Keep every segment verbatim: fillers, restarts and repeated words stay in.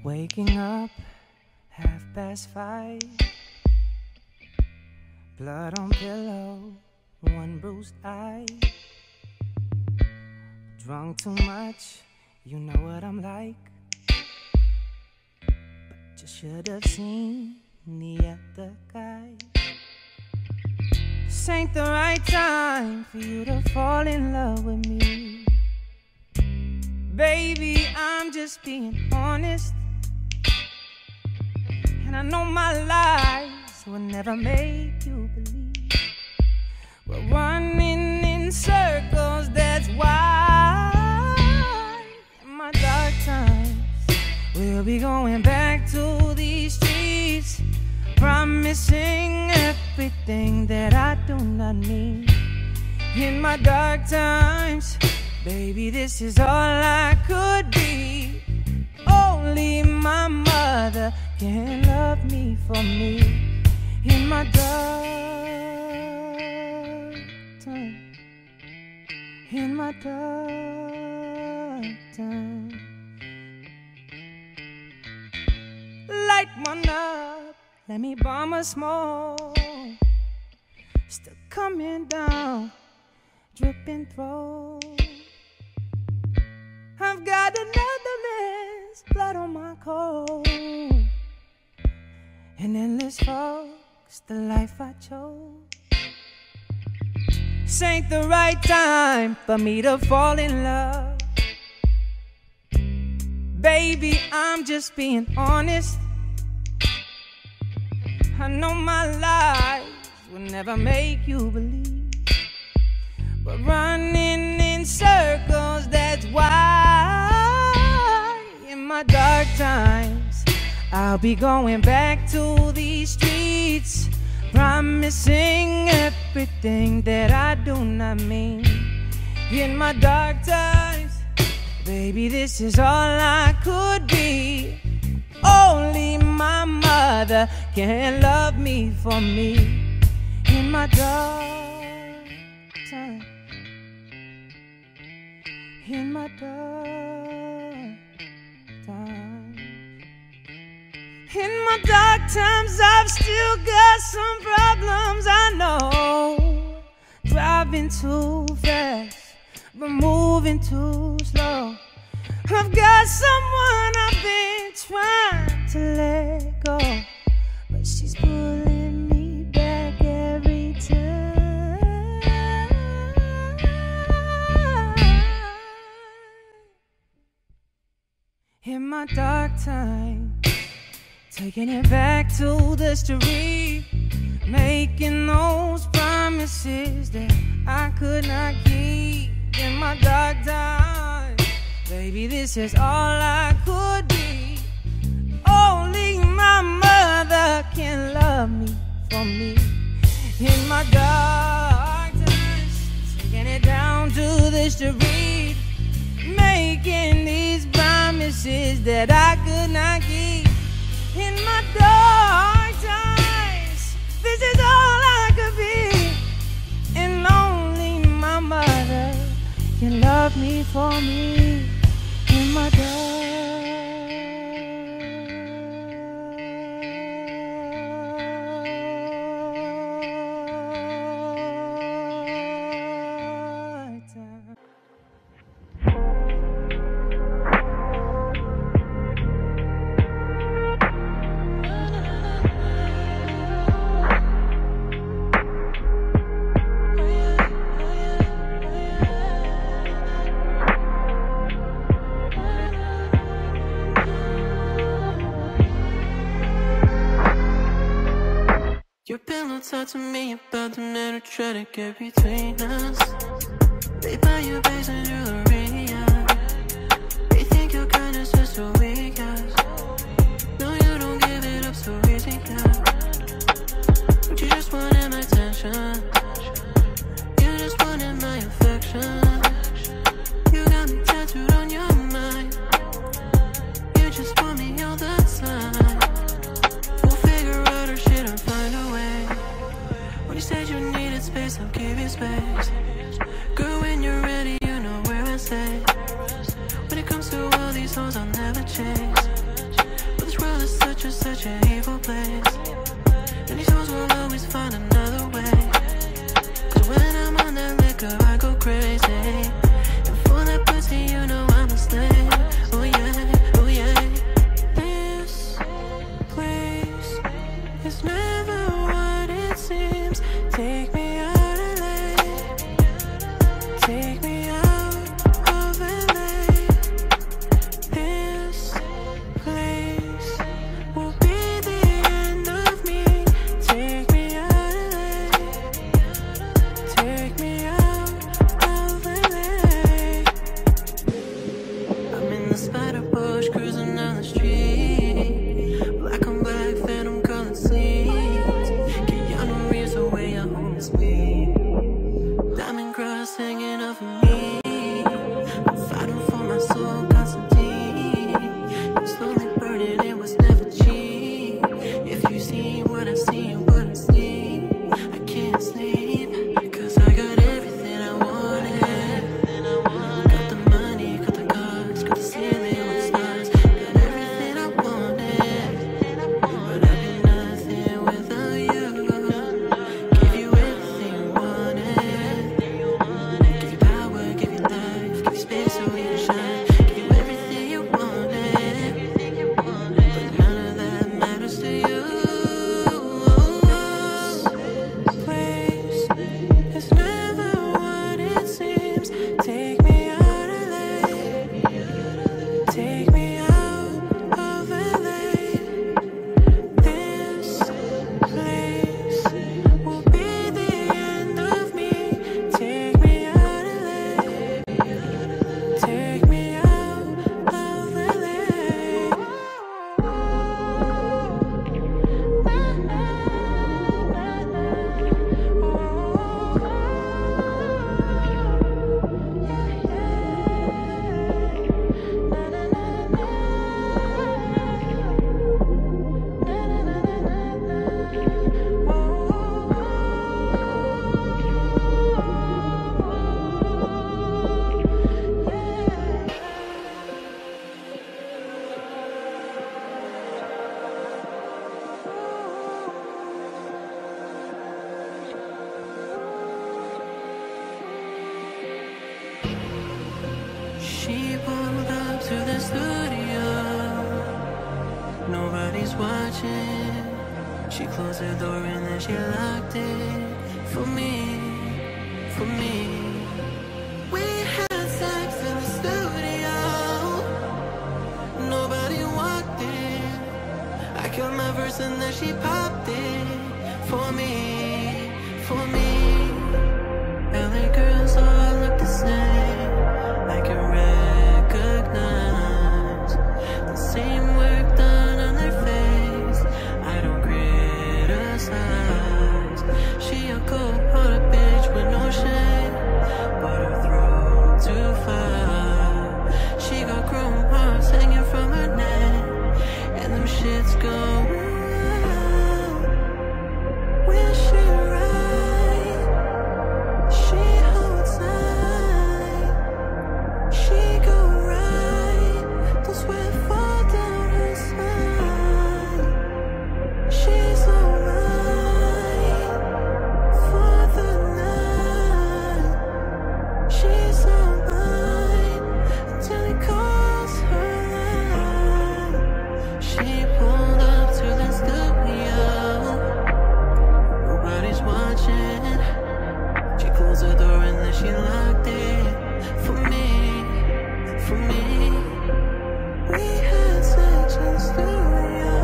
Waking up half past five, blood on pillow, one bruised eye. Drunk too much, you know what I'm like. But you should have seen the other guy. This ain't the right time for you to fall in love with me. Baby, I'm just being honest, and I know my lies will never make you believe. We're running in circles, that's why. In my dark times, we'll be going back to these streets, promising everything that I do not need. In my dark times, baby, this is all I could be. Only my mother can love me for me. In my dark time, in my dark time, light one up, let me bomb a smoke. Still coming down, dripping throat. I've got another man's blood on my coat. An endless fog's the life I chose. This ain't the right time for me to fall in love. Baby, I'm just being honest. I know my lies will never make you believe. But running in circles, that's why. In my dark times, I'll be going back to these streets, promising everything that I do not mean. In my dark times, baby, this is all I could be. Only my mother can love me for me. In my dark times, in my dark times, in my dark times, I've still got some problems, I know. Driving too fast, but moving too slow. I've got someone I've been trying to let go, but she's pulling me back every time. In my dark time, taking it back to the street, making those promises that I could not keep. In my dark time, baby, this is all I could be. Only my mother can love me for me. In my dark times, taking it down to the street, making these promises that I could not keep. In my dark times, this is all I could be. And only my mother can love me for me. In my dark time. Your pillow talk to me about the men who try to get between us. They buy you bags and jewelry, yeah. They think your kindness is so weak, yes. No, you don't give it up so easy, yeah. But you just wanted my attention. You just wanted my affection. You got me tattooed on your mind. You just want me all the time. We'll figure out our shit and find a way. When you said you needed space, I'll give you space. Girl, when you're ready, you know where I stay. When it comes to all these hoes, I'll never chase. is such a, such a evil place. And these hoes will always find another way. Cause when I'm on that liquor, I go crazy. And for that pussy, you know I'm a slave. Oh yeah, oh yeah. This place is never what it seems. Take me out of L A. Take me out of L A. This place will be the end of me. Take me out of L A. Take me out of L A. I'm in the spider bush, cruising down the street. Black on black, phantom colored seats. Keanu Reeves the way your home is me. Diamond cross hanging off of me. I'm fighting for my soul, Constantine. I'm slowly burning, it was never cheap. If you see what I see and what I see, I can't sleep. Cause I got everything I wanted. Got the money, got the cars, got the ceiling with stars. Got everything I wanted. But I'd be nothing without you. Give you everything you wanted. Give you power, give you life, give you space so we can shine. Give you everything you wanted. But none of that matters to you. This place is never what it seems. Take me out of L A. Take me out of L A. This place will be the end of me. Take me out of L A. Take me out of L A. She pulled up to the studio. Nobody's watching. She closed the door and then she locked it. For me, for me. We had sex in the studio. Nobody walked in. I killed my verse and then she popped it. For me, for me. L A girls all look the same. I can recognize the same work done on their face. I don't criticize. She a cold-hearted bitch with no shame, but her throat too far. She got chrome hearts hanging from her neck, and them shits go wild. When she ride, she holds tight. She go right, the sweat fall down her spine. She's alright for the night. She's alright until he calls her line. She pulled up to the studio. Nobody's watching. She closed the door and then she locked it. For me, for me. We had sex in the studio.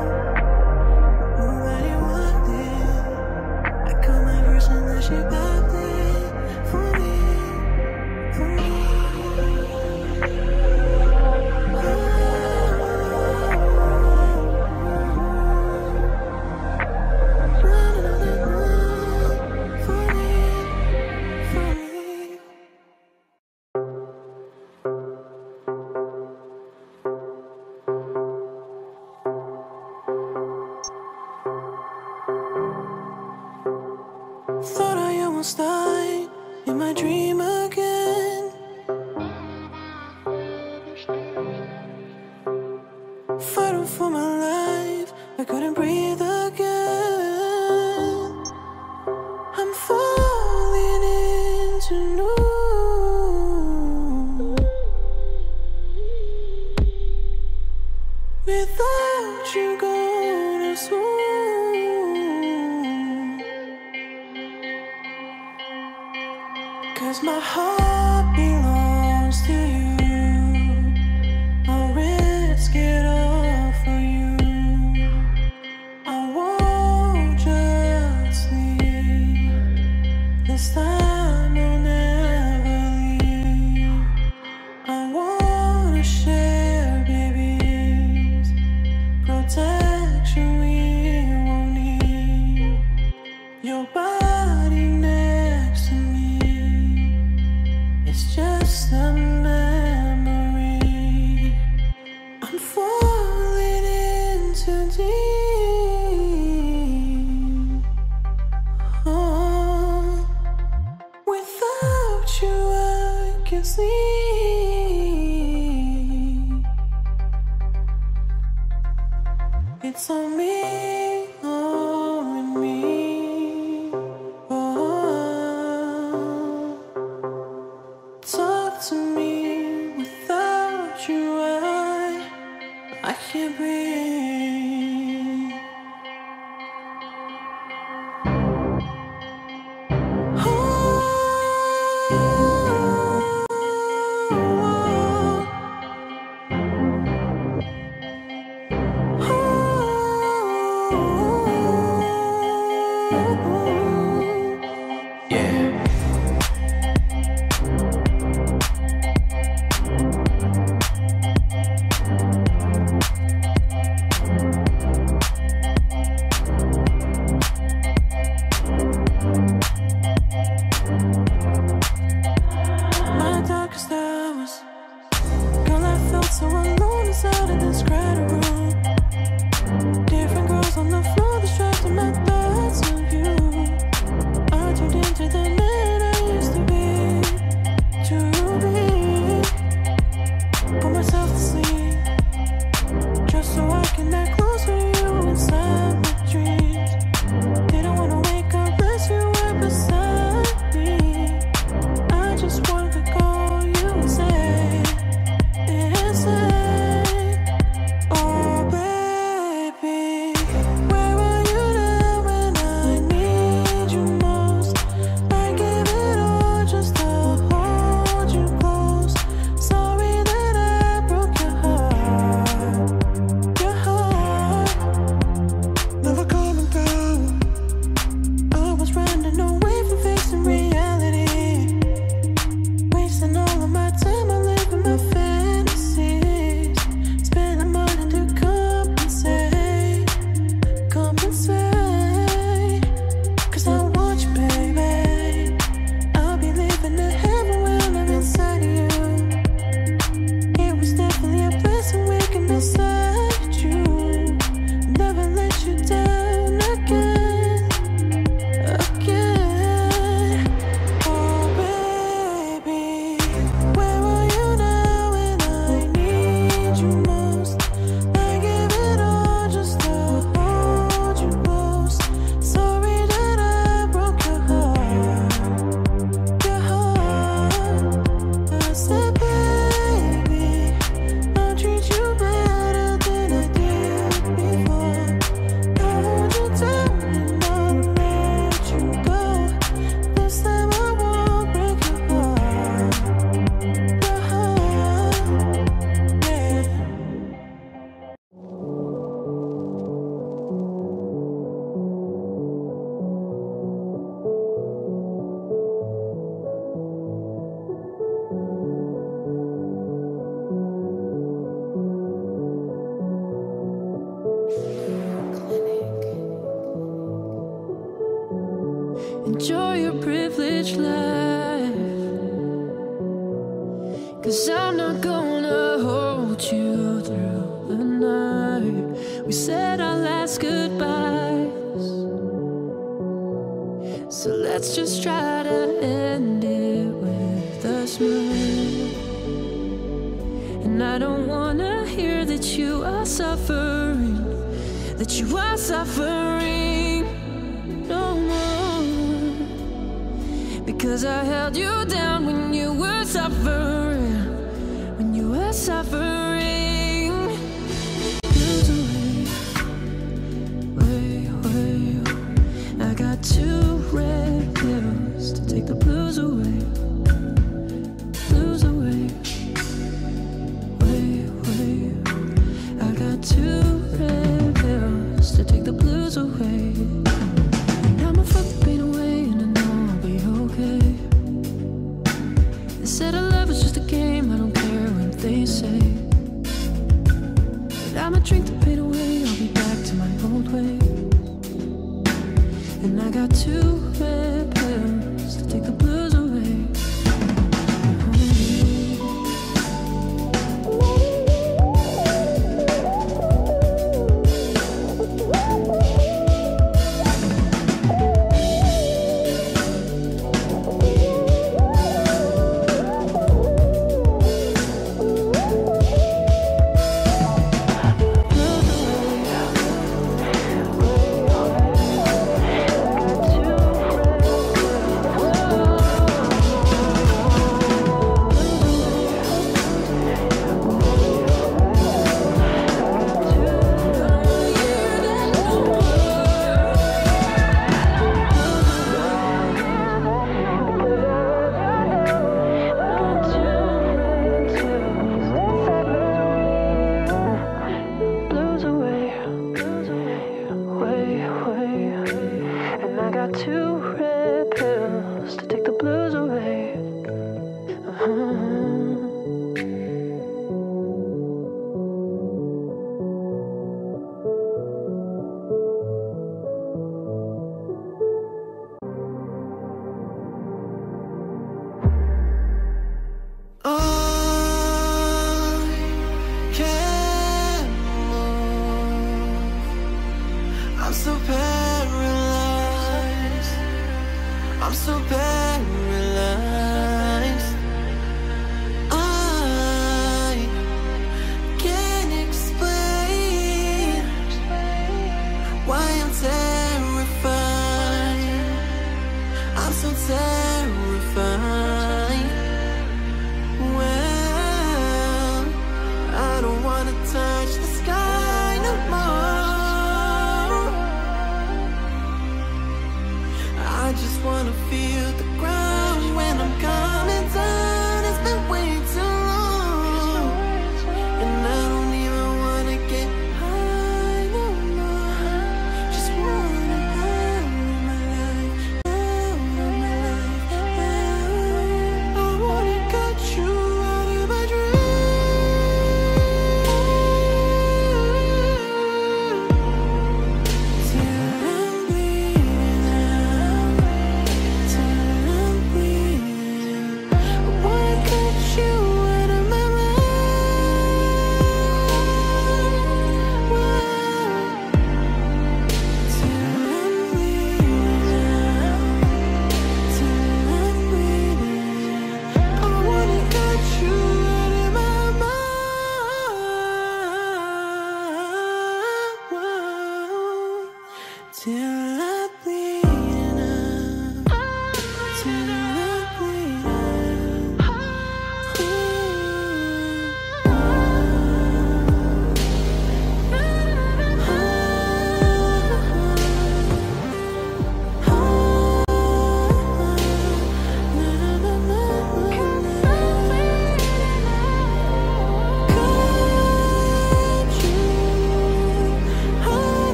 Nobody walked in. I cut my verse and then she popped it. For me, for me. For me, for me. Thought I almost died in my dream again. Fighting for my life. I couldn't breathe again. I'm falling into new. Without you gone soon. 'Cause my heart belongs to you. I'll risk it all for you. I won't just leave. This time I'll never leave. I wanna share, babies. Protection we won't need. Your body next to me. It's just a memory. I'm falling in too deep. Oh, without you I can sleep. It's on me, on me. Oh, talk to me. Without you I I can't breathe. Oh, my darkest hours. Girl, I felt so alone inside of this crowded room. Different girls on the floor, distracting my thoughts of you. I turned into the man I used to be, to be. Put myself to sleep, just so I can get close to you inside my dreams. Didn't wanna wake up unless you were beside me. I just wanted to call you and say, and say, oh baby, where are you now when I need you most? I gave it all just to hold you close. Sorry that I broke your heart, your heart. Never coming down. I was running away from facing reality, wasting all of my time on living my fantasies, spending money to compensate, compensate. 'Cause I want you, baby. I'll be living in heaven when I'm inside of you. It was definitely a blessing waking beside you. Never let you down again, again. Oh baby, where are you now when I need you most? I gave it all just to hold you close. Sorry that I broke your heart, your heart. I said, baby, I'll treat you better than I did before. I'll hold you down and I'll let you go. This time I won't break your heart, your heart, yeah. Enjoy your privileged life, 'cause I'm not gonna hold you through the night. We said our last goodbyes, so let's just try to end it with a smile. And I don't wanna hear that you are suffering. that you are suffering no more. Because I held you down when you were suffering, when you were suffering. Blues away, way, way. I got two red pills to take the blues away, blues away, way, way. I got two red pills to take the blues away. And I'ma fuck the pain away, and I know I'll be okay. They said our love was just a game, I don't care what they say. But I'ma drink the pain away, I'll be back to my old way. And I got two red pills to take the blues away. Blues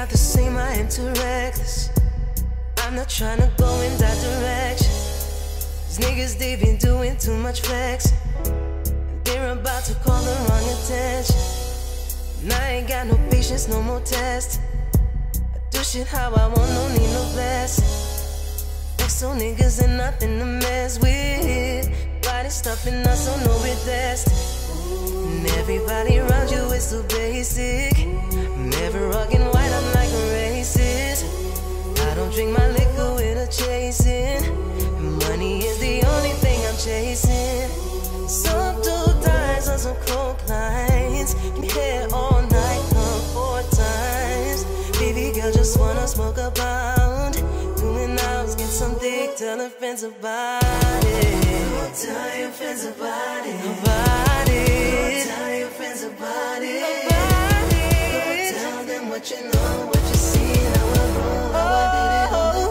not the same, I am too reckless. I'm not trying to go in that direction. These niggas, they been doing too much flexing, and they're about to call the wrong attention. And I ain't got no patience, no more testing. I do shit how I want, no need no blessing. Next to niggas and nothing to mess with. Body stuffing us, so know we're destined. And everybody around you is so basic. I'm never rockin' white, I'm like a racist. I don't drink my liquor with a chasing, and money is the only thing I'm chasing. Some two thighs on some coke lines, can hit all night long four times. Baby girl just wanna smoke a pound, doing hours, get some dick, tell her friends about it. Go tell your friends about it. About it. Go tell your friends about it. About it. Go tell them what you know, what you see, how I roll, how I did it on the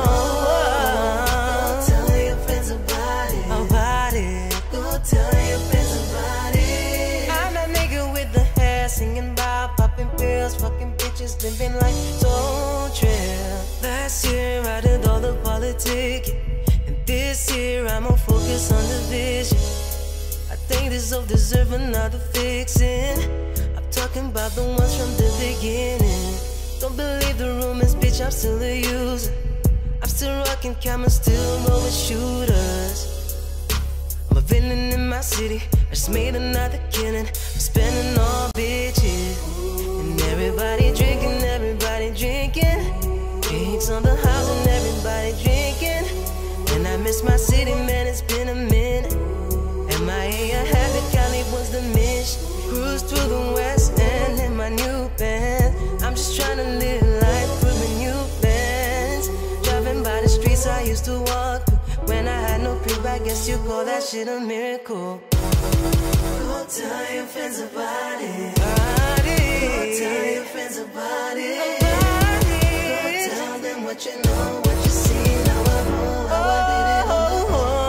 floor. Go tell your friends about it. About it. Go tell your friends about it. I'm that nigga with the hair, singing about popping pills, fucking bitches, living like so trill. Last year I did all the politic, and this year I'm gonna focus on the vision. I think this all deserve another fixing. I'm talking about the ones from the beginning. Don't believe the rumors, bitch, I'm still a user. I'm still rocking cameras, still rolling shooters. I'm a villain in my city, I just made another killing. I'm spending all bitches, and everybody drinking, everybody drinking. Drinks on the house and everybody drinking. And I miss my city, man, it's been a minute. M I A, I had it, Cali was the mission. Cruise through the West End in my new Benz. I'm just trying to live life, proving new plans. Driving by the streets I used to walk through when I had no crib, I guess you call that shit a miracle. Go tell your friends about it. About it. Go tell your friends about it. About it. Go tell them what you know, what you see, how I roll, how I did it on the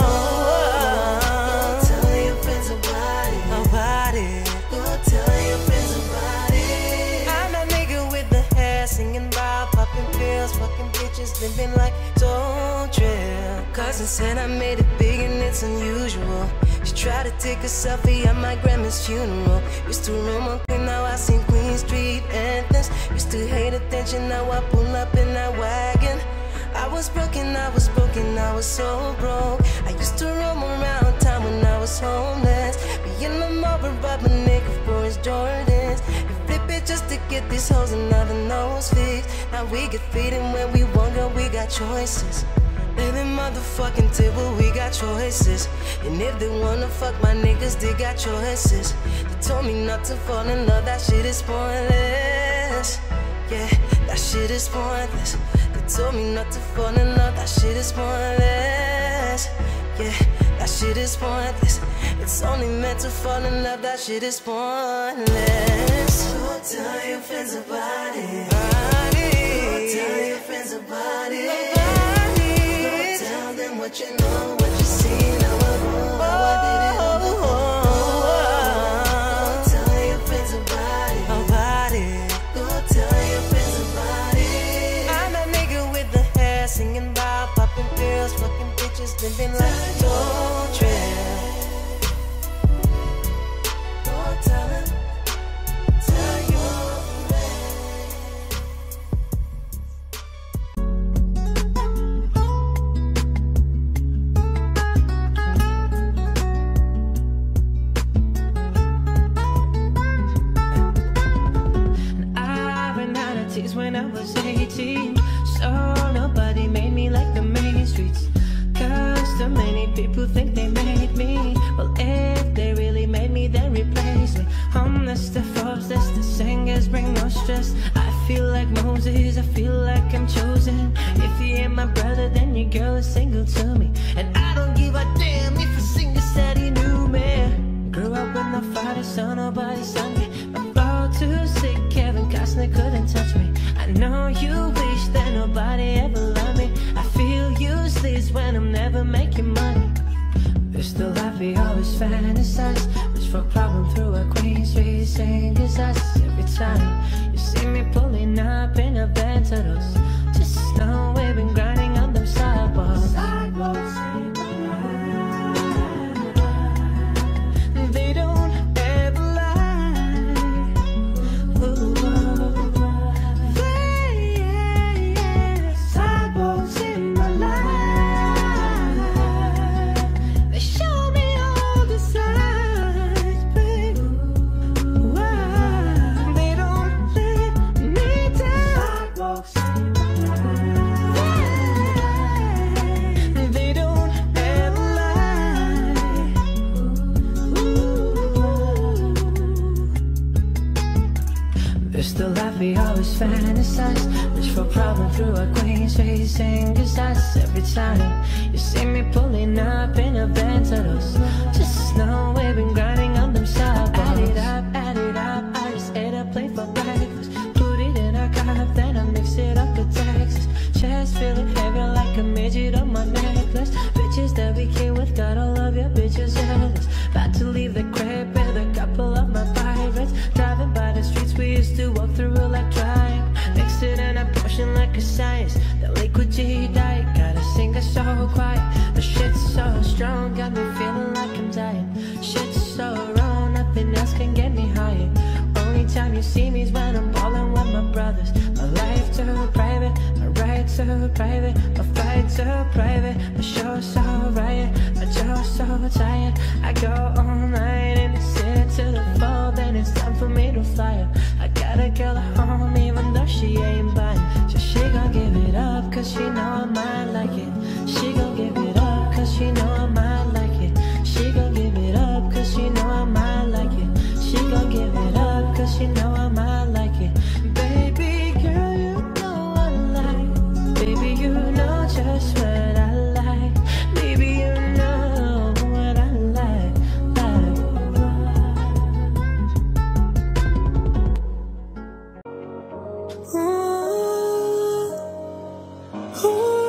floor. Go tell your friends about it. About it. Go tell your friends about it. I'm that nigga with the hair, singing about popping pills, fucking bitches, living like so trill. Cousin said I made it big and it's unusual. She tried to take a selfie at my grandma's funeral. Used to roam on Queen, now I seen Queen Street anthems. Used to hate attention, now I pull up in that wagon. I was broken, I was broken, I was so broke. I used to roam around town when I was homeless. Be in the mall, rob a nigga for his Jordans. And flip it just to get these hoes another nose fixed. Now we get feeding when we want, girl, we got choices. Living motherfucking table, we got choices. And if they wanna fuck my niggas, they got choices. They told me not to fall in love, that shit is pointless. Yeah, that shit is pointless. They told me not to fall in love, that shit is pointless. Yeah, that shit is pointless. It's only meant to fall in love, that shit is pointless. Go tell your friends about it. About it. Go tell your friends about it. About it. Go tell them what you know, what you see, how I roll, how I did it on the floor. Go tell your friends about it. About it. Go tell your friends about it. I'm that nigga with the hair, singing about popping pills, fucking bitches, living like no trail. Go tell them, tell your when I was eighteen, so nobody made me like the main streets. Cause too many people think they made me. Well, if they really made me, then replace me. Homeless to Forbes, that's the singers bring no stress. I feel like Moses, I feel like I'm chosen. If you ain't my brother, then your girl is single to me. And I don't give a damn if a singer said he knew me. Grew up with no father, so nobody sang me. My flow too sick, Kevin Costner couldn't touch me. I know you wish that nobody ever loved me. I feel useless when I'm never making money. It's the life we always fantasize. Wish for a problem through a Queen Street, sing us every time. You see me pulling up in a Bentley. Just know we've been grinding on them sidewalks. Sidewalks in my life. They don't ever lie. Ooh. They, yeah, yeah. Sidewalks in my life. They show me all the signs, babe. Why? They don't let me down. Sidewalks in my life. They don't ever lie. Ooh. This the life we always fantasize. Reach for problem through a queen street, singing sights every time. You see me pulling up in a Bentley. Just know we've been grinding on them sidewalks. Add it up, add it up. I just ate a plate for breakfast. Put it in a cup, then I mix it up with Texas. Chest feeling heavy like a midget on my necklace. Bitches that we came with, got all of your bitches jealous. About to leave the crib with a couple of my pirates. Driving by the streets we used to walk through like triumph. Mix it in a potion like a science. The liquid G diet, gotta sing it so quiet. The shit's so strong, got me feeling like I'm dying. Shit's so wrong, nothing else can get me higher. Only time you see me is when I'm ballin' with my brothers. My life too private, my ride too private, my fight too private, my show so riot, my jaw so tired. I go all night and it's it to the fall, then it's time for me to fly up. I got a girl at home even though she ain't buying. So she gon' give it up cause she know I might like it. She gon' give it up cause she know I might like it. She gon' give it up cause she know I might like it. She gon' give it up cause she know I might like it. Baby girl, you know I like. Baby, you know just what I like. Baby, you know what I like, like. Ooh, ooh,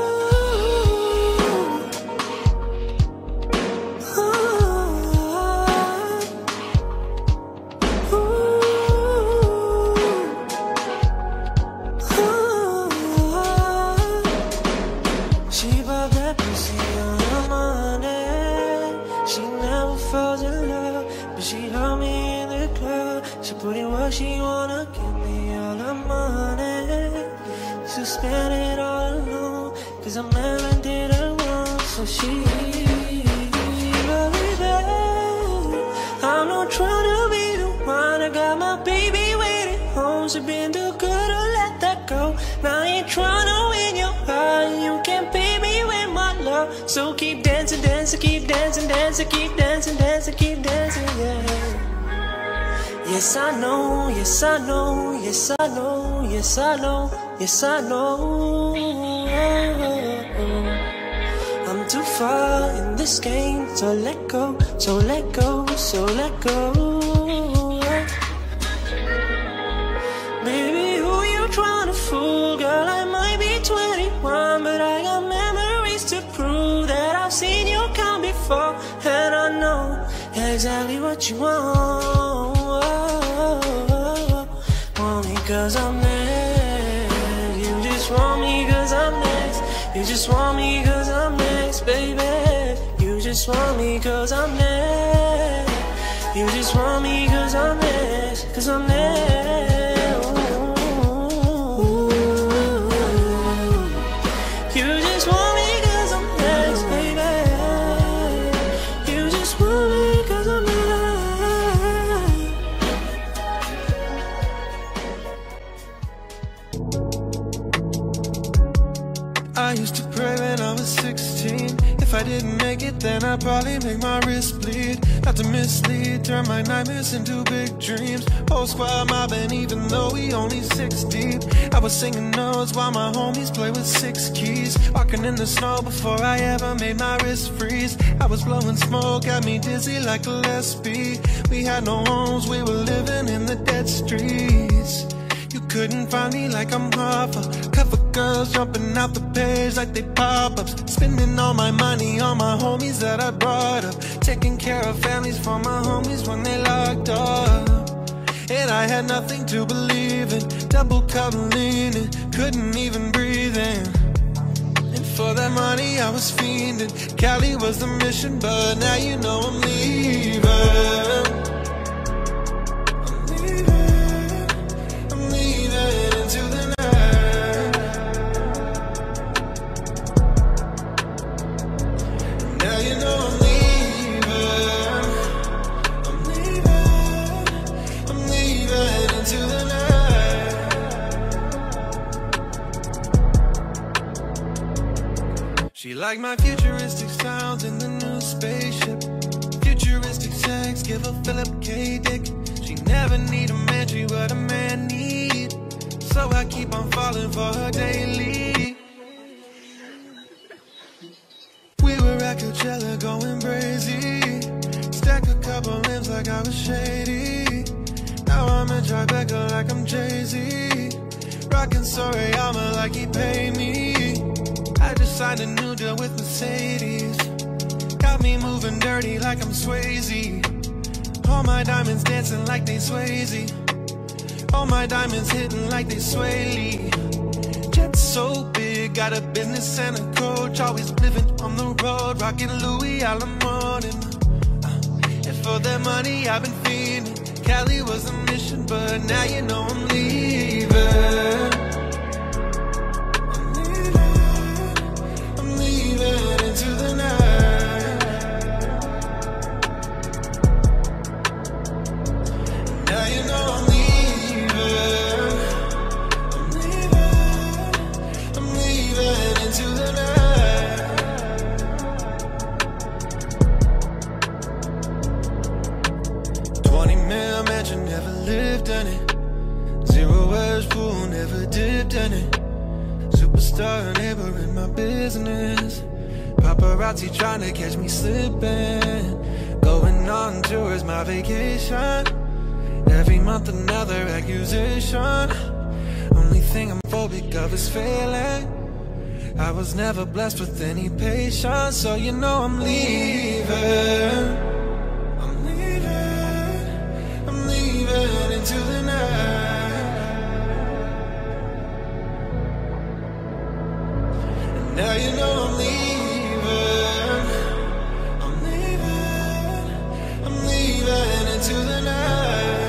she bought that pussy on her money. She never falls in love, but she held me in the club. She put in what she wanna, give me all her money. She spent it all alone, cause I'm never did her wrong. So she really bad. I'm not trying to be the one. I got my baby waiting home. She been too good to let that go. Now I ain't trying to win your heart. You can't pay me with my love. So keep dancing, dancing, keep dancing, dancing, keep dancing, dancing, keep dancing, yeah. Yes, I know, yes, I know, yes, I know, yes, I know, yes, I know. I'm too far in this game, so let go, so let go, so let go. Baby, who you trying to fool? Girl, I might be twenty-one, but I got memories to prove that I've seen you come before. And I know exactly what you want. Want me cause I'm next. You just want me cause I'm next. You just want me cause I'm next, baby. You just want me cause I'm next. You just want me cause I'm next. Cause I'm next. Ooh. You just want me cause I'm next, baby. You just want me cause I'm next. I used to pray when I was sixteen. If I didn't make it, then I'd probably make my wrist bleed. Not to mislead, turn my nightmares into big dreams. Whole squad mobbing even though we only six deep. I was singing notes while my homies play with six keys. Walking in the snow before I ever made my wrist freeze. I was blowing smoke, got me dizzy like Gillespie. We had no homes, we were living in the dead streets. You couldn't find me like I'm Hoffa. Cover girls jumping out the page like they pop-ups. Spending all my money on my homies that I brought up. Taking care of families for my homies when they locked up. and I had nothing to believe in. Double cup leaning, couldn't even breathe in. And for that money I was fiending. Cali was the mission, but now you know I'm leaving. I'm leaving, I'm leaving into the night. Now you know I'm leaving. I'm leaving, I'm leaving into the night. She liked my futuristic sounds in the new spaceship. Futuristic sex, give a Philip K. Dick. She never need a man, she what a man need. So I keep on falling for her daily. We were at Coachella going crazy. Stack a couple limbs like I was shady. Now I'm in Tribeca like I'm Jay-Z. Rockin' Sorayama like he paid me. I just signed a new deal with Mercedes. Got me moving dirty like I'm Swayze. All my diamonds dancing like they Swayze. All my diamonds hitting like they Sway Lee. Jet so big, got a business and a coach. Always living on the road, rocking Louis all the morning. uh, And for that money I've been fiending. Cali was a mission, but now you know I'm leaving. Into the night. Now you know I'm leaving. I'm leaving. I'm leaving into the night. Twenty mil mansion, never lived in it. Zero wedge pool, never dipped in it. Superstar neighbor in my business. Paparazzi trying to catch me slipping. Going on tour is my vacation. Every month another accusation. Only thing I'm phobic of is failing. I was never blessed with any patience, so you know I'm leaving. I'm leaving. I'm leaving into the night. And now you know I'm leaving. Into the night.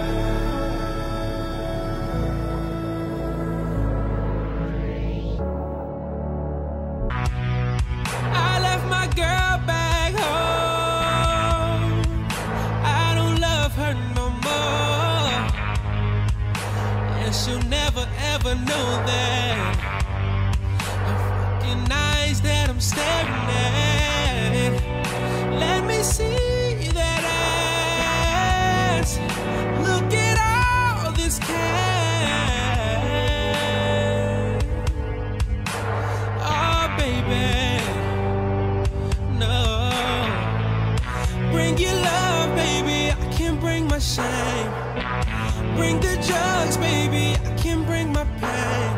I left my girl back home. I don't love her no more, and she'll never ever know that. The fucking eyes that I'm staring at. Let me see. Look at all this cash. Oh, baby, no. Bring your love, baby, I can't bring my shame. Bring the drugs, baby, I can't bring my pain.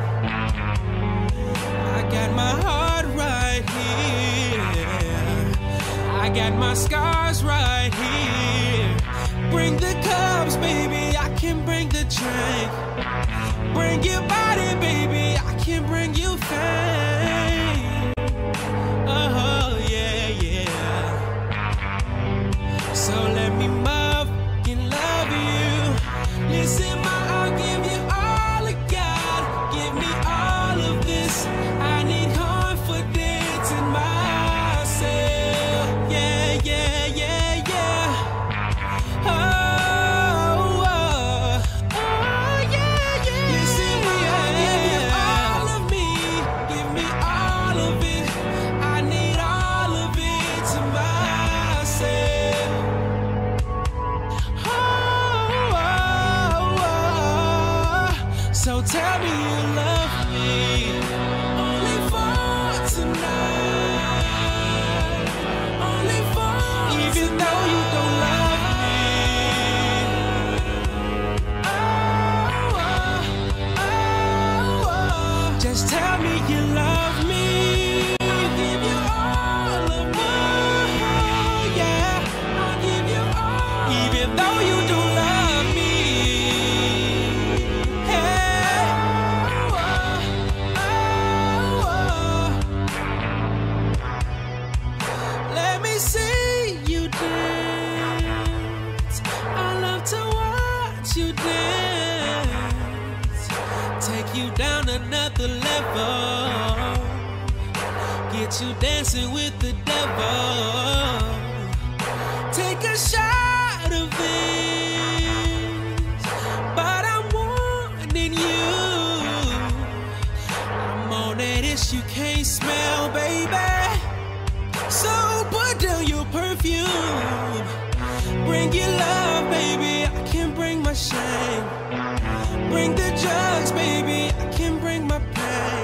I got my heart right here. I got my scars right here. Bring the cups, baby, I can bring the drink. Bring your body, baby, I can bring you fame. Oh, yeah, yeah. So let me motherfucking love you. Listen, ma, I'll give you all I got. Give me all of this. I need confidence in myself. Yeah, yeah, yeah, yeah. Oh, oh, oh, yeah, yeah. Listen, me, I'll give you all of me. Give me all of it. I need another level. Get you dancing with the devil. Take a shot of this, but I'm warning you. I'm on that itch you can't smell, baby. So put down your perfume. Bring your love, baby. I can't bring my shame. Bring the drugs, baby. I can't bring my pain.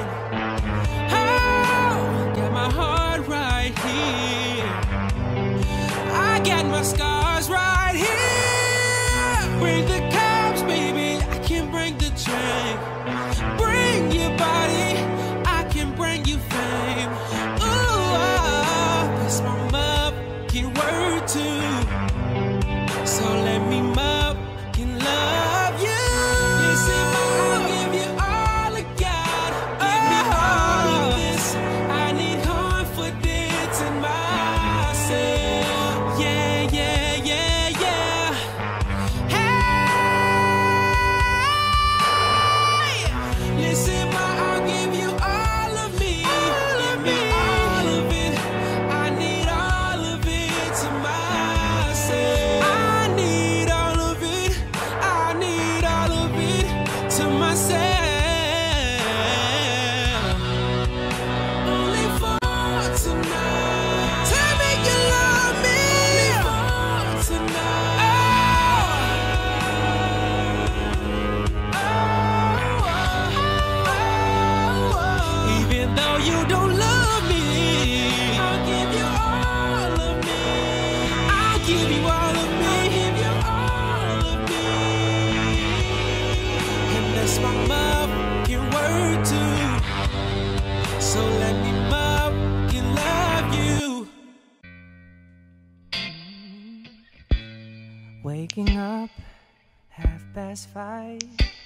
Oh, got my heart right here. I got my scars right here. Bring the cops, baby. I can bring the train. Bring your body. I can bring you fame. Ooh, oh, that's my motherfucking word too. So let me motherfucking love you. Listen, I'll give you all I got. Give me all of this. I need confidence in myself. Yeah, yeah, yeah, yeah. Hey, listen, ma, I'll give you all of me. Give me all of it. I need all of it to myself. I need all of it. I need all of it to myself. Only for tonight. Tell me you love me. Only for tonight. Even though you don't love me, I'll give you all of me. I'll give you all of me. I'll give you all of me. And that's my motherfucking word too. So let me motherfucking love you. Waking up half past five,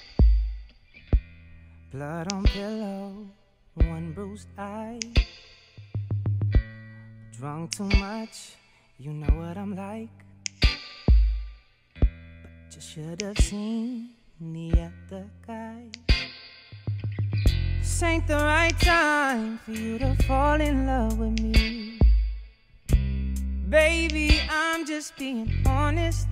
blood on pillow, one bruised eye. Drunk too much, you know what I'm like. But you should have seen the other guy. This ain't the right time for you to fall in love with me. Baby, I'm just being honest.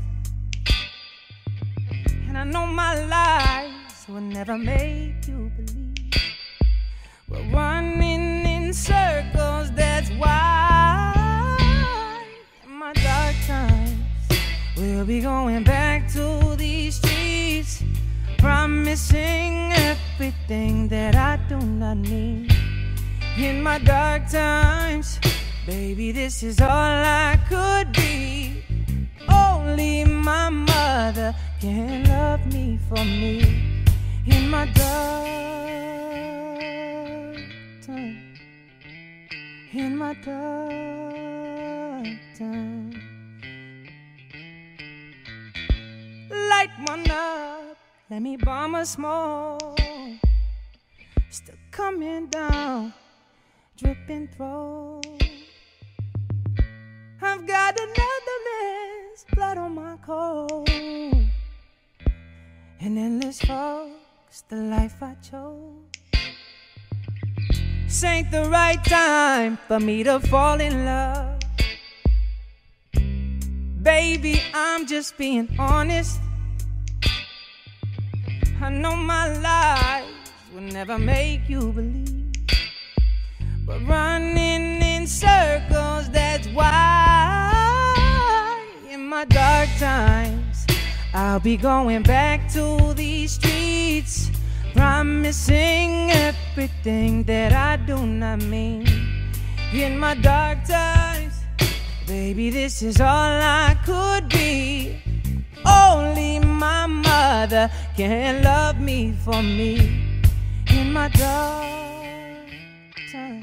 And I know my lies will never make you believe. We're running in circles, that's why. In my dark times, we'll be going back to these streets, promising everything that I do not need. In my dark times, baby, this is all I could be. Only my mother can love me for me. In my dark time, in my dark time. Light one up, let me bomb a smoke. Still coming down, dripping throat. I've got another man's blood on my coat. An endless fog's the life I chose. This ain't the right time for me to fall in love. Baby, I'm just being honest. I know my lies will never make you believe. But running in circles, that's why. In my dark times, I'll be going back to these streets, promising everything that I do not mean. In my dark times, baby, this is all I could be. Only my mother can love me for me. In my dark time,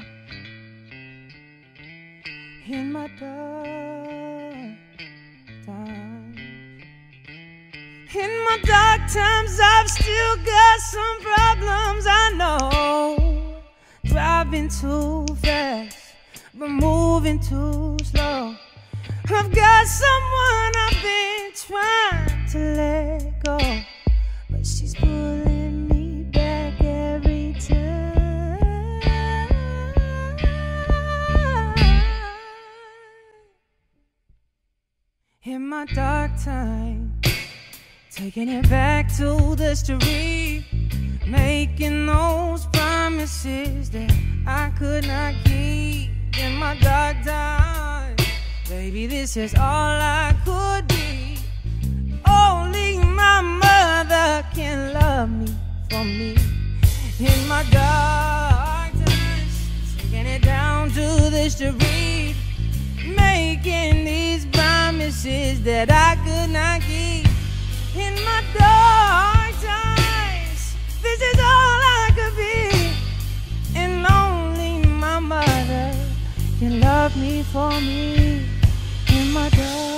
in my dark times, in my dark times, I've still got some problems, I know. Driving too fast, but moving too slow. I've got someone I've been trying to let go, but she's pulling me back every time. In my dark time, taking it back to the street, making those promises that I could not keep. In my dark time, baby, this is all I could be. Only my mother can love me for me. In my dark times, taking it down to the street, making these promises that I could not keep. In my dark times, this is all I could be. And only my mother can love me for me. In my dark time.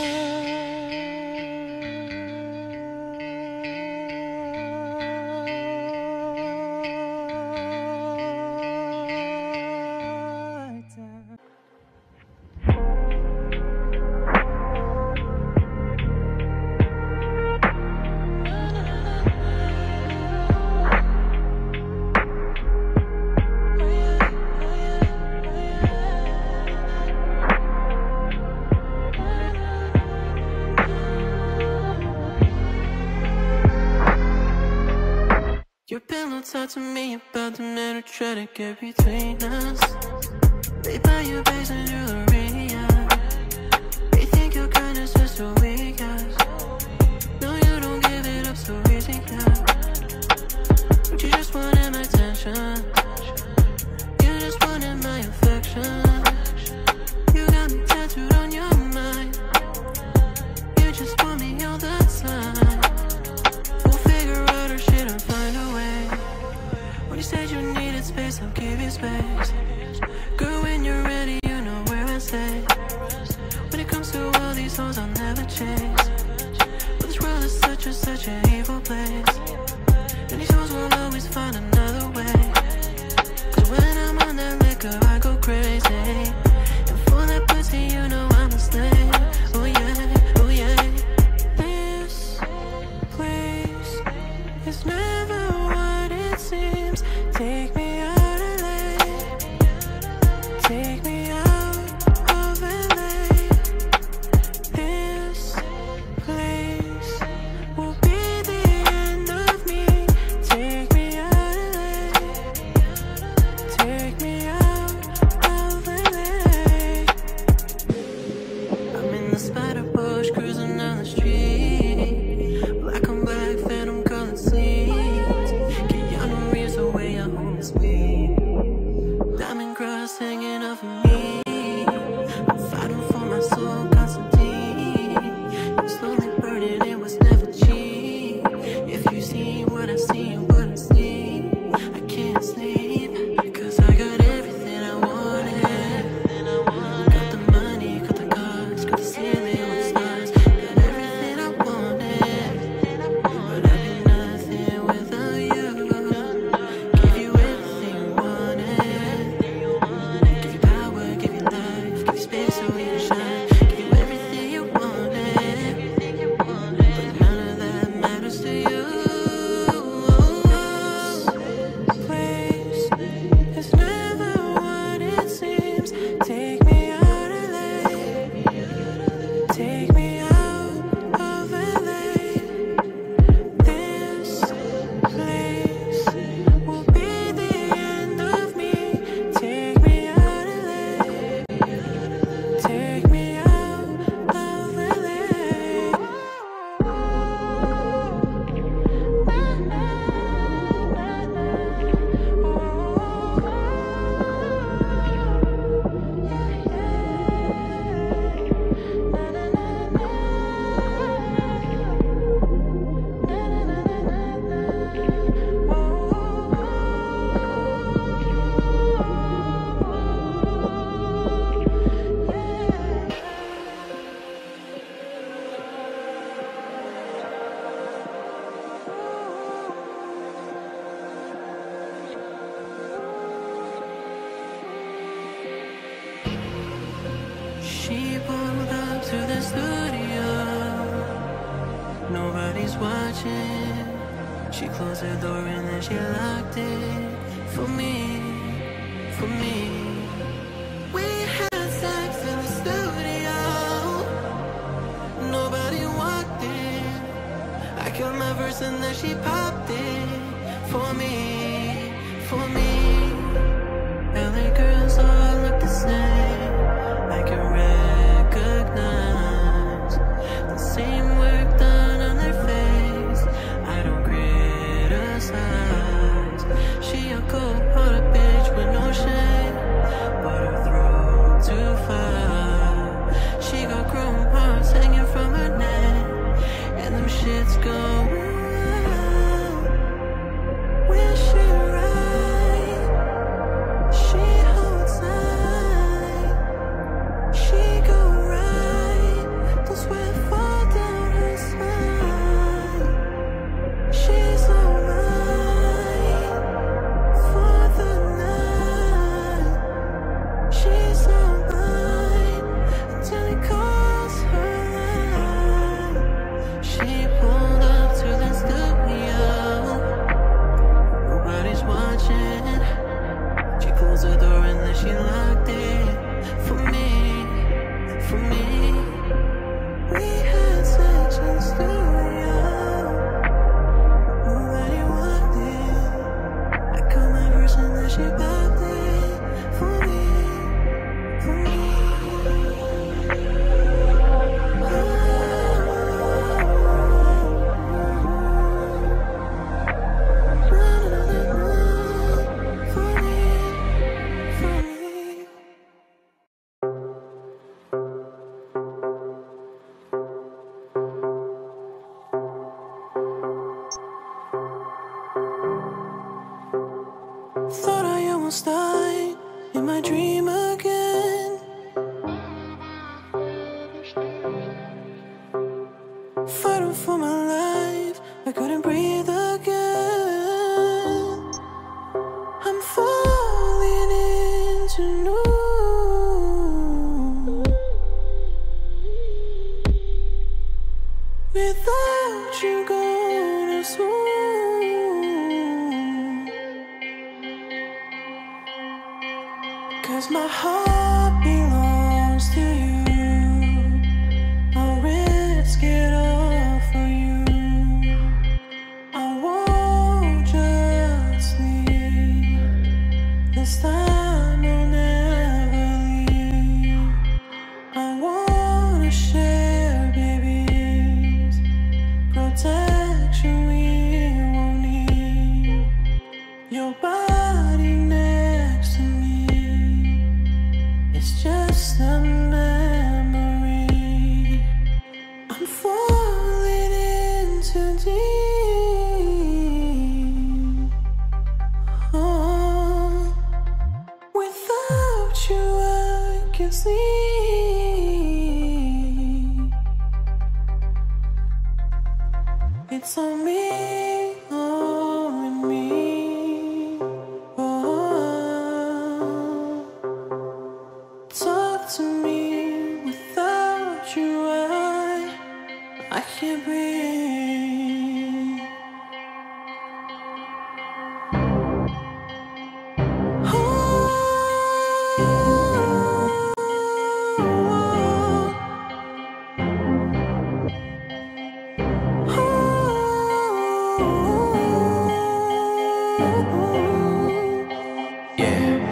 Your pillow talk to me about the men who try to get between us. They buy you bags and jewelry, yeah. They think your kindness is so weak, yeah. No, you don't give it up so easy, yeah. But you just wanted my attention. You just wanted my affection. You got me tattooed on your mind. You just want me all the time. We'll figure out our shit and find a way. When you said you needed space, I'll give you space. Girl, when you're ready, you know where I stay. When it comes to all these hoes, I'll never chase. But this world is such a, such an evil place. And these hoes will always find another way. Cause when I'm on that liquor, I go crazy. And for that pussy, you know I'm a slave. Oh yeah, oh yeah. This place is never what it seems. Take me out of L A. Take me out of L A. This place will be the end of me. Take me out of L A. Take me out of L A. I'm in the spider bush, cruising down the street. Black on black, phantom colored sleeves. Keanu Reeves the way I hold his weed. Diamond cross hanging off of me. I'm fighting for my soul, Constantine. I'm slowly burning, it was never cheap. If you see what I see, what I see, I can't sleep. Cause I got everything I wanted. Got the money, got the cars, got the ceiling with stars. Got everything I wanted. But I'd be nothing without you. Give you everything you wanted. Give you power, give you life, give you space so we can shine. Give you everything you wanted. But none of that matters to you. This place is never what it seems. Take me out of L A. Take me out of L A. This place will be the end of me. Take me out of L A. Take me out of L A. She pulled up to the studio. Nobody's watching. She closed her door and then she locked it. For me, for me. We had sex in the studio. No verse and then she popped it for me, for me. L A girls all look the same. I can recognize the same work done on their face. I don't criticize. She a cold-hearted bitch with no shame, but her throat too far. She got chrome hearts hanging from her neck, and them shits go round. When she ride, she holds tight. She go right, the sweat fall down her spine. She's alright for the night. She's alright until he calls her line. She pulled up to the studio. Nobody's watching. She closed the door and then she locked it for me, for me. We had sex in the studio. Nobody walked in. I called my verse and then she popped it for me, for me. For me, for me. Thought I almost died in my dream again. Fighting for my life, I couldn't breathe again. I'm falling into new. Without you gonna swoon. 'Cause my heart belongs to you. I'll risk it all for you. I won't just leave. This time I'll never leave. I wanna share babies, protection we won't need. Your body next to me, it's just a memory. I'm falling in too deep. Oh, without you I can sleep. It's on me, only me. Oh, talk to me. Without you, I, I can't breathe. Oh, yeah.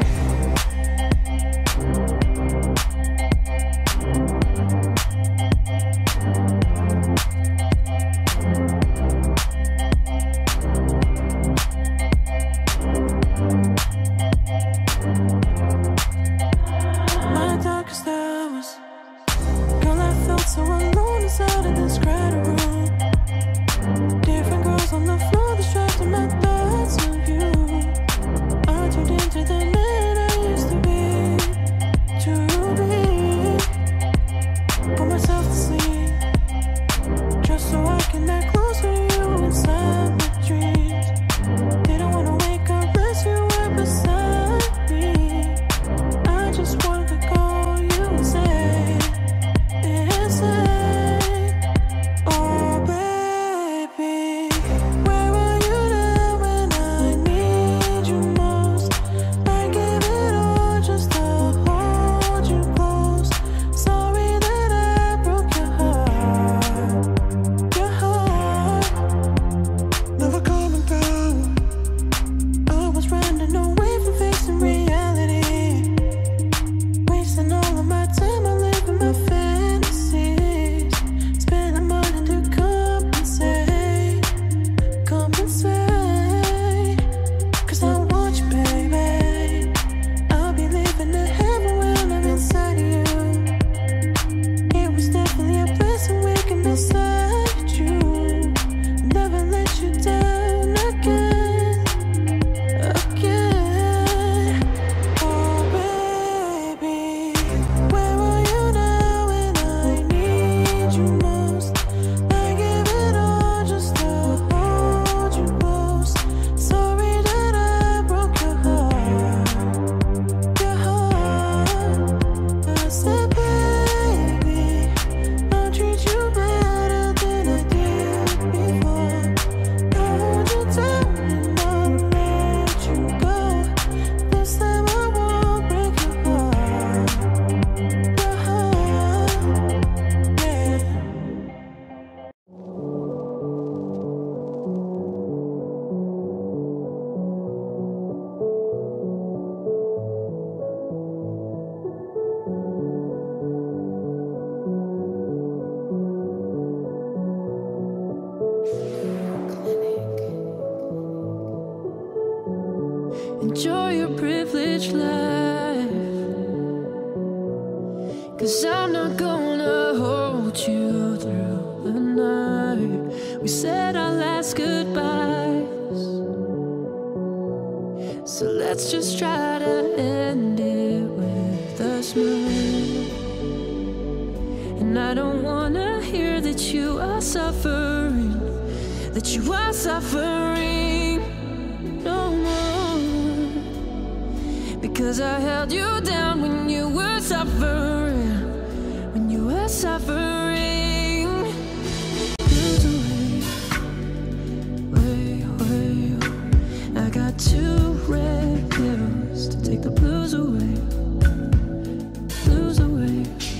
let's just try to end it with a smile. And I don't wanna hear that you are suffering, that you are suffering no more. Because I held you down when you were suffering, when you were suffering. Blues away, way, way. I got two red pills to take the blues away, blues away.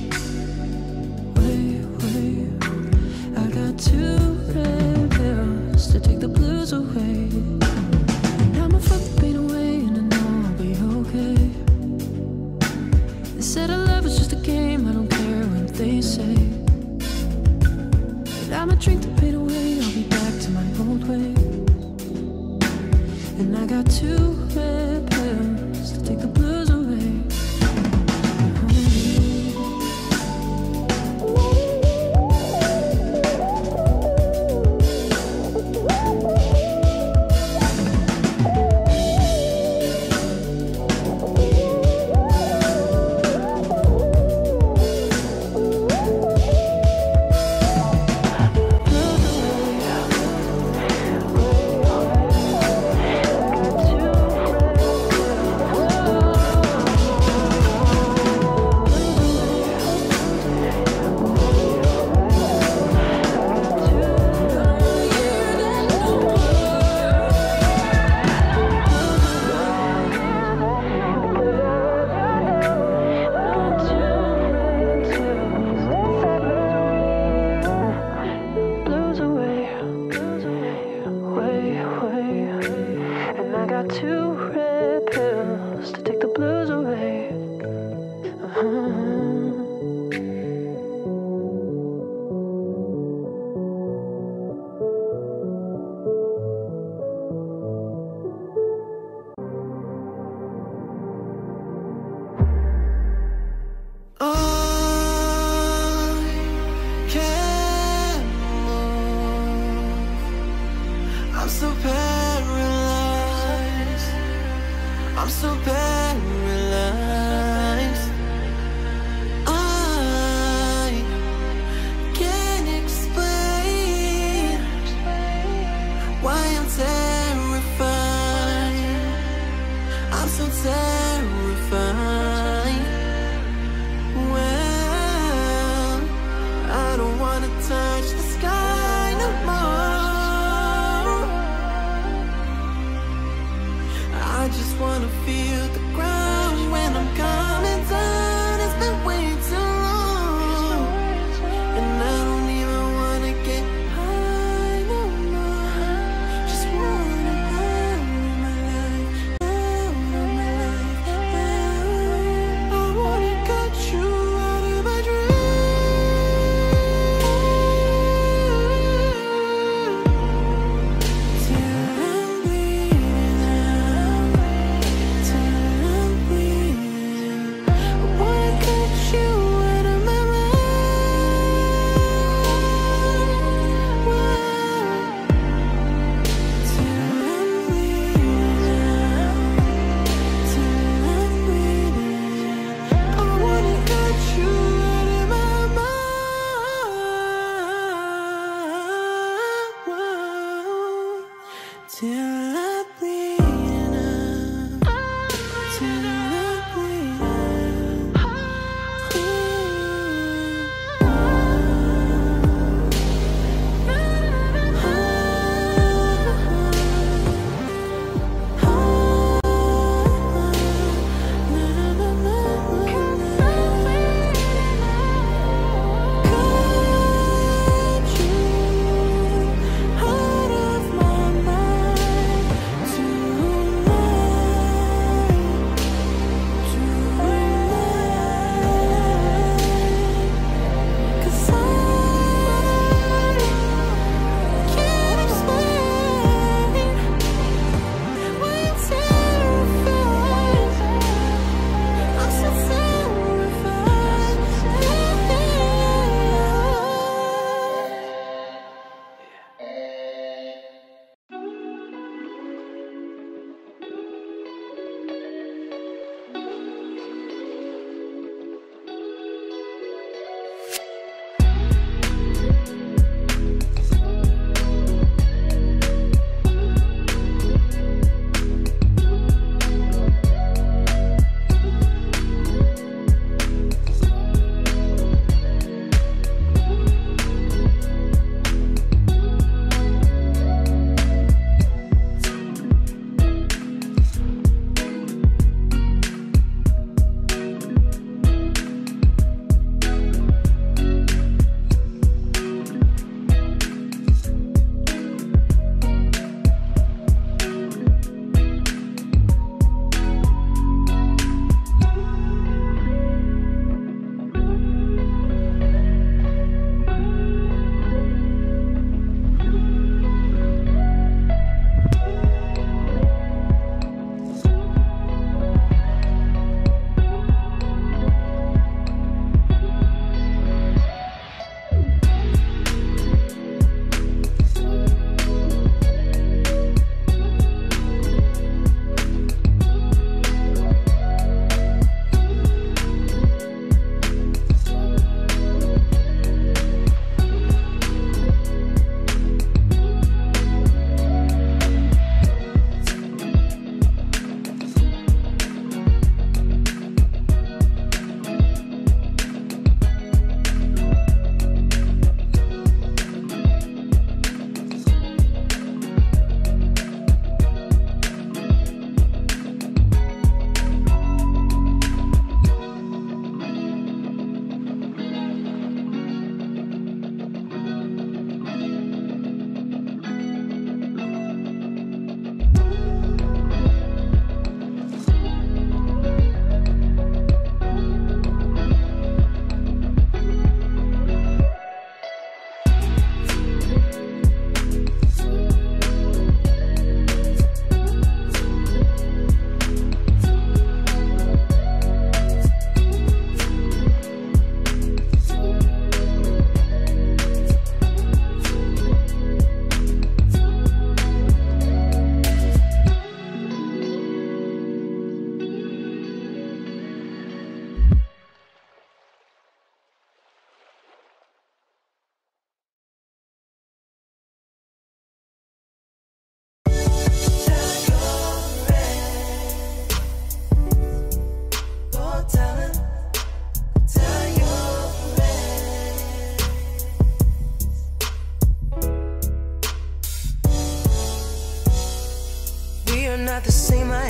Way, way. I got two red pills to take the blues away. And I'ma fuck the pain away, and I know I'll be okay. They said our love is just a game, I don't care what they say. But I'ma drink the pain away, I'll be back to my old ways. And I got two red pills to take the blues away. Two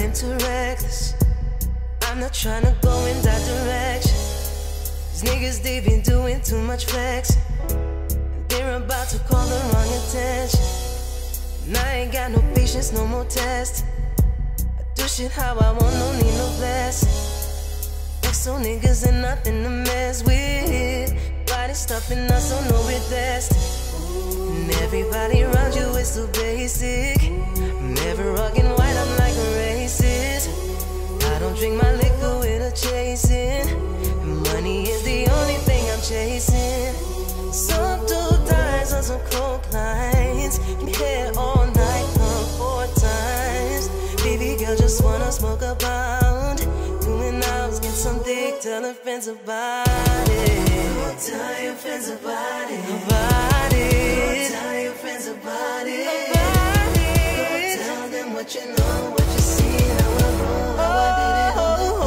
am too reckless. I'm not trying to go in that direction. These niggas, they been doing too much flexing, and they're about to call the wrong attention. And I ain't got no patience, no more testing. I do shit how I want, no need no blessing. Exo niggas ain't nothing to mess with. Body stopping us, so know we're destined. And everybody around you is so basic. Never rockin' white, I'm like a racist. I don't drink my liquor with a chasing, and money is the only thing I'm chasing. Some two times on some coke lines, keep hair all night long four times. Baby girl just wanna smoke a pound, doing hours, get some dick, tell her friends about it. Go tell your friends about it. About it. Go tell your friends about it. About it. Go tell them what you know, what you see, how I roll, how I did it. Oh,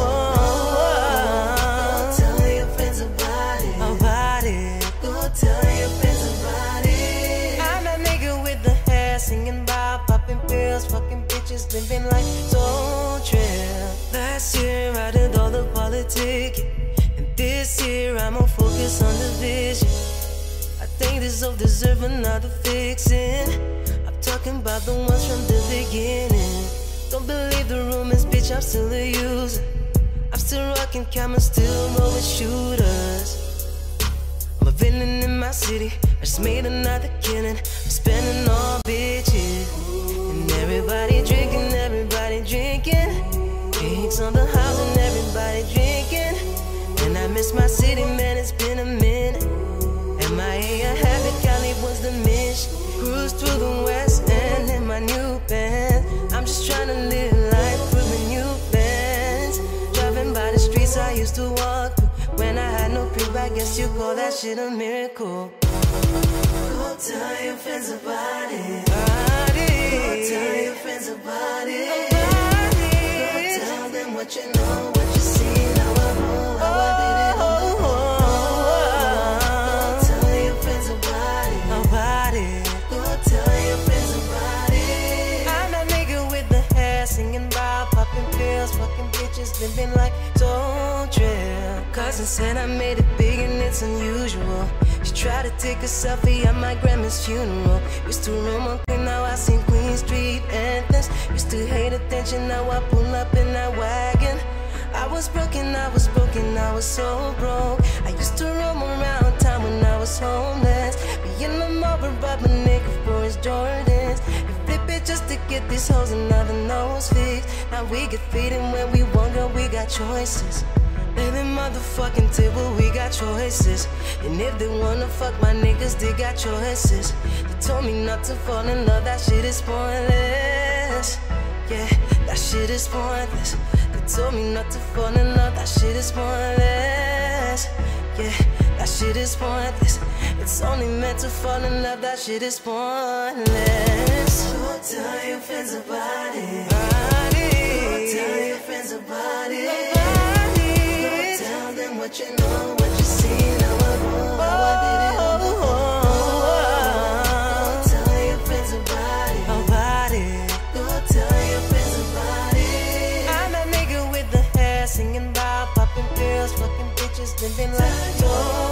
go tell your friends about it. About it. Go tell your friends about it. I'm that nigga with the hair, singing about popping pills, fucking bitches, living like so trip. Last year I did all the politicking, and this year I'ma focus on the vision. I think this all deserve another fixing. I'm talking about the ones from the beginning. Don't believe the rumors, bitch, I'm still a user. I'm still rocking cameras, still rolling shooters. I'm a villain in my city, I just made another killing. I'm spending all bitches, and everybody drinking, everybody drinking. Drinks on the house and everybody drinking. And I miss my city, man, it's been a minute. M I A, I have it, Cali was the mission. Cruise through the West End in my new Benz. I'm just trying to live life with a new Benz. Driving by the streets I used to walk through when I had no crib, I guess you call that shit a miracle. Go tell your friends about it. About it. Go tell your friends about it. About it. Go tell them what you know, what you see, how I roll, how I did it. Oh, go tell your friends about it. About it. Go tell your friends about it. I'm that nigga with the hair, singing about popping pills, fucking bitches, living like so trip. Cousin said I made it big and it's unusual. She tried to take a selfie at my grandma's funeral. Used to roam on Queen, now I sing Queen Street anthems. Used to hate attention, now I pull up in that wagon. I was broken, I was broken, I was so broke. I used to roam around town when I was homeless. Be in the mall, but my nigga for his Jordans. You flip it just to get these hoes another nose fix. Now we get faded when we want, girl, we got choices. Living motherfucking table, we got choices. And if they wanna fuck my niggas, they got choices. They told me not to fall in love, that shit is pointless. Yeah, that shit is pointless. They told me not to fall in love, that shit is pointless. Yeah, that shit is pointless. It's only meant to fall in love, that shit is pointless. Go tell your friends about it. About it. Go tell your friends about it. About it. Go tell them what you know, what you see, how I roll, how I did it. Oh, go tell your friends about it. About it. Go tell your friends about it. I'm that nigga with the hair, singing about popping pills, fucking bitches, living like so.